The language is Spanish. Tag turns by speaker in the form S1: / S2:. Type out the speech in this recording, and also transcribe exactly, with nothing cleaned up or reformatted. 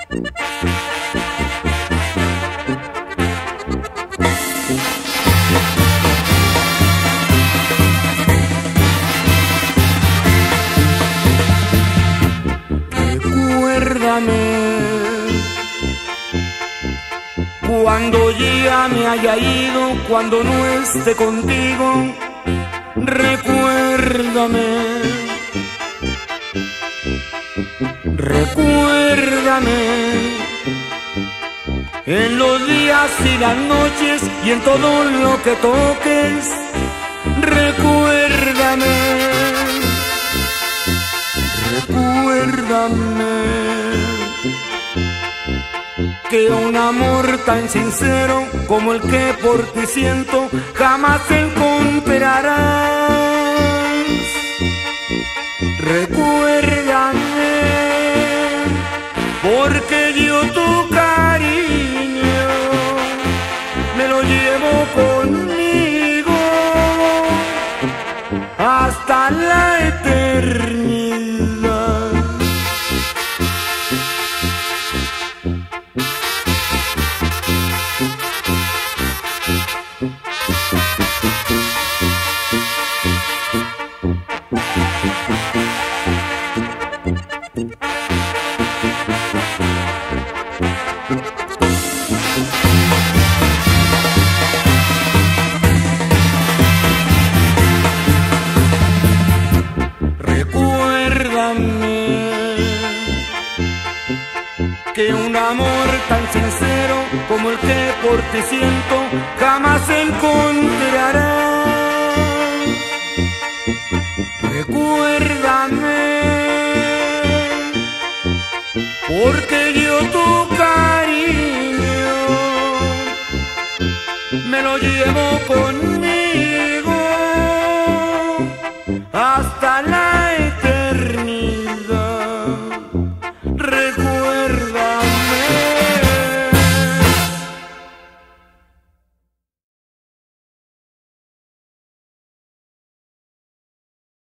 S1: Cuando ya me haya ido, cuando no esté contigo, recuérdame. Recuérdame en los días y las noches y en todo lo que toques. Recuérdame. Recuérdame que un amor tan sincero como el que por ti siento jamás encontrarás. Recuérdame, porque yo tu cariño me lo llevo conmigo hasta la eternidad. Que un amor tan sincero como el que por ti siento jamás encontrarás. Recuérdame, porque yo tu cariño me lo llevo conmigo